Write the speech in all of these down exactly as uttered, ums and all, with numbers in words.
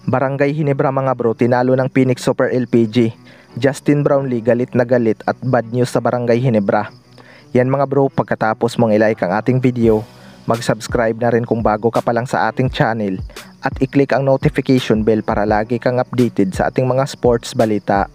Barangay Ginebra mga bro, tinalo ng Phoenix Super L P G. Justine Brownlee galit na galit at bad news sa Barangay Ginebra. Yan mga bro, pagkatapos mong ilike ang ating video, mag-subscribe na rin kung bago ka pa lang sa ating channel at i-click ang notification bell para lagi kang updated sa ating mga sports balita.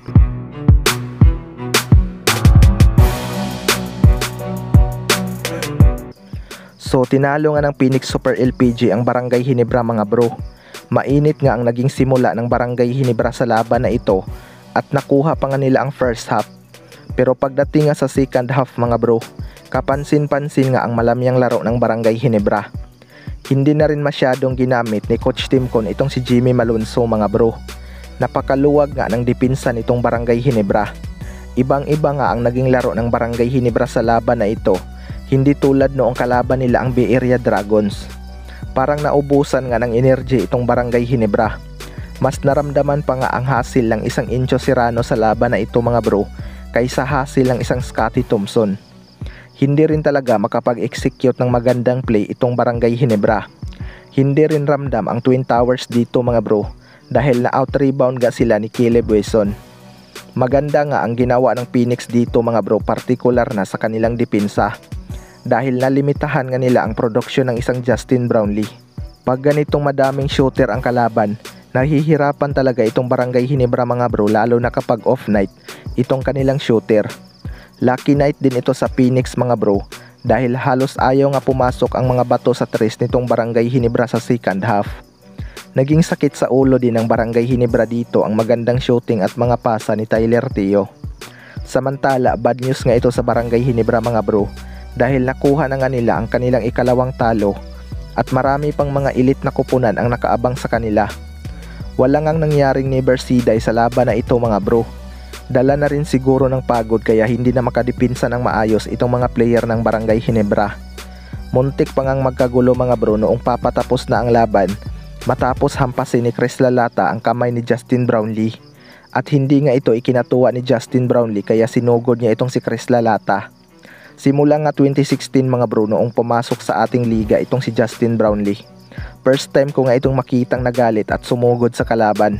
So tinalo nga ng Phoenix Super L P G ang Barangay Ginebra mga bro. Mainit nga ang naging simula ng Barangay Ginebra sa laban na ito at nakuha pa nga nila ang first half. Pero pagdating nga sa second half mga bro, kapansin-pansin nga ang malamyang laro ng Barangay Ginebra. Hindi na rin masyadong ginamit ni Coach Timcon itong si Jimmy Malonzo mga bro. Napakaluwag nga ng depensa nitong Barangay Ginebra. Ibang-iba nga ang naging laro ng Barangay Ginebra sa laban na ito. Hindi tulad noong kalaban nila ang Bay Area Dragons. Parang naubusan nga ng energy itong Barangay Ginebra. Mas naramdaman pa nga ang hasil ng isang Incho Serrano sa laban na ito mga bro kaysa hasil ng isang Scotty Thompson. Hindi rin talaga makapag-execute ng magandang play itong Barangay Ginebra. Hindi rin ramdam ang Twin Towers dito mga bro dahil na out-rebound nga sila ni Caleb Wilson. Maganda nga ang ginawa ng Phoenix dito mga bro, partikular na sa kanilang depensa. Dahil nalimitahan nga nila ang produksyon ng isang Justine Brownlee. Pag ganitong madaming shooter ang kalaban, nahihirapan talaga itong Barangay Ginebra mga bro, lalo na kapag off night itong kanilang shooter. Lucky night din ito sa Phoenix mga bro, dahil halos ayaw nga pumasok ang mga bato sa tres nitong Barangay Ginebra sa second half. Naging sakit sa ulo din ng Barangay Ginebra dito ang magandang shooting at mga pasa ni Tyler Teo. Samantala, bad news nga ito sa Barangay Ginebra mga bro, dahil nakuha na nga nila ang kanilang ikalawang talo at marami pang mga elite na kupunan ang nakaabang sa kanila. Wala ngang nangyaring never see die sa laban na ito mga bro. Dala na rin siguro ng pagod kaya hindi na makadipinsa ng maayos itong mga player ng Barangay Ginebra. Muntik pa ngang magkagulo mga bro noong papatapos na ang laban matapos hampasin ni Chris Lalata ang kamay ni Justine Brownlee. At hindi nga ito ikinatuwa ni Justine Brownlee kaya sinugod niya itong si Chris Lalata. Simula nga twenty sixteen mga bro noong pumasok sa ating liga itong si Justine Brownlee. First time ko nga itong makitang nagalit at sumugod sa kalaban.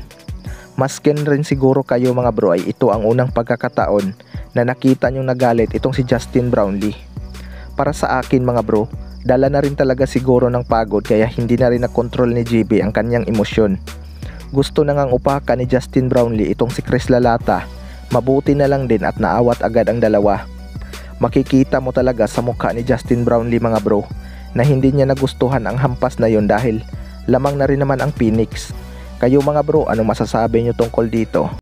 Maskin rin siguro kayo mga bro ay ito ang unang pagkakataon na nakita nyong nagalit itong si Justine Brownlee. Para sa akin mga bro, dala na rin talaga siguro ng pagod kaya hindi na rin nakontrol ni G B ang kanyang emosyon. Gusto na ngang upakan ni Justine Brownlee itong si Chris Lalata. Mabuti na lang din at naawat agad ang dalawa. Makikita mo talaga sa mukha ni Justine Brownlee mga bro na hindi niya nagustuhan ang hampas na yon dahil lamang na rin naman ang Phoenix. Kayo mga bro, anong masasabi nyo tungkol dito?